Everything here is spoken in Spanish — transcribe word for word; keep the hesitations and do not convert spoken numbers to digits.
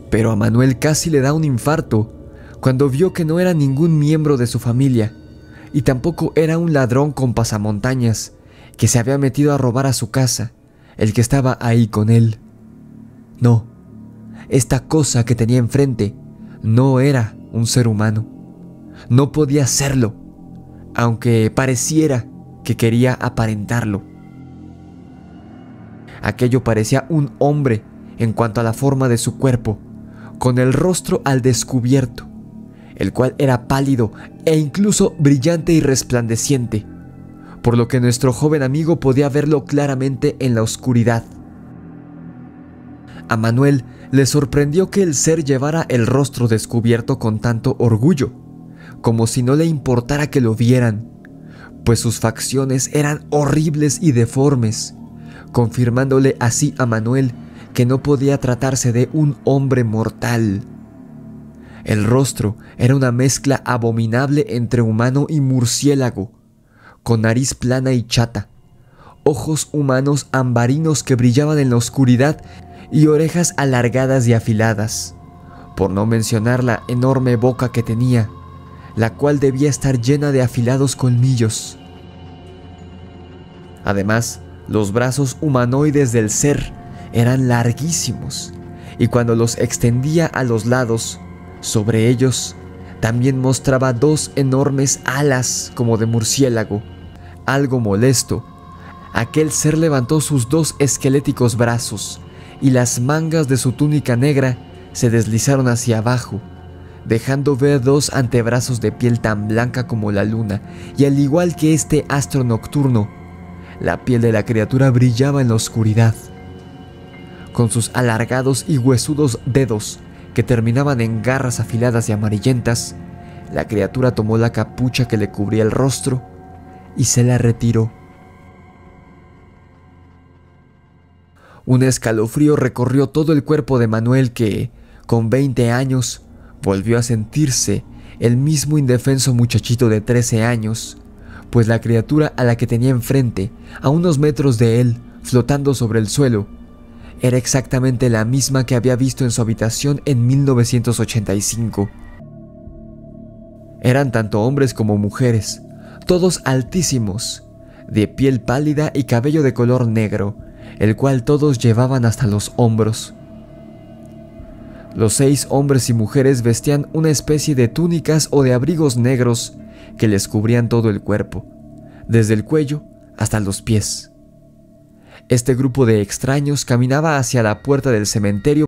Pero a Manuel casi le da un infarto cuando vio que no era ningún miembro de su familia y tampoco era un ladrón con pasamontañas que se había metido a robar a su casa, el que estaba ahí con él. No, esta cosa que tenía enfrente no era un ser humano. No podía serlo, aunque pareciera que quería aparentarlo. Aquello parecía un hombre en cuanto a la forma de su cuerpo, con el rostro al descubierto, el cual era pálido e incluso brillante y resplandeciente, por lo que nuestro joven amigo podía verlo claramente en la oscuridad. A Manuel le sorprendió que el ser llevara el rostro descubierto con tanto orgullo, como si no le importara que lo vieran, pues sus facciones eran horribles y deformes, confirmándole así a Manuel que no podía tratarse de un hombre mortal. El rostro era una mezcla abominable entre humano y murciélago, con nariz plana y chata, ojos humanos ambarinos que brillaban en la oscuridad y orejas alargadas y afiladas, por no mencionar la enorme boca que tenía, la cual debía estar llena de afilados colmillos. Además, los brazos humanoides del ser eran larguísimos, y cuando los extendía a los lados, sobre ellos también mostraba dos enormes alas como de murciélago. Algo molesto, aquel ser levantó sus dos esqueléticos brazos, y las mangas de su túnica negra se deslizaron hacia abajo, dejando ver dos antebrazos de piel tan blanca como la luna, y al igual que este astro nocturno, la piel de la criatura brillaba en la oscuridad. Con sus alargados y huesudos dedos, que terminaban en garras afiladas y amarillentas, la criatura tomó la capucha que le cubría el rostro y se la retiró. Un escalofrío recorrió todo el cuerpo de Manuel que, con veinte años, volvió a sentirse el mismo indefenso muchachito de trece años, pues la criatura a la que tenía enfrente, a unos metros de él, flotando sobre el suelo, era exactamente la misma que había visto en su habitación en mil novecientos ochenta y cinco. Eran tanto hombres como mujeres, todos altísimos, de piel pálida y cabello de color negro, el cual todos llevaban hasta los hombros. Los seis hombres y mujeres vestían una especie de túnicas o de abrigos negros que les cubrían todo el cuerpo, desde el cuello hasta los pies. Este grupo de extraños caminaba hacia la puerta del cementerio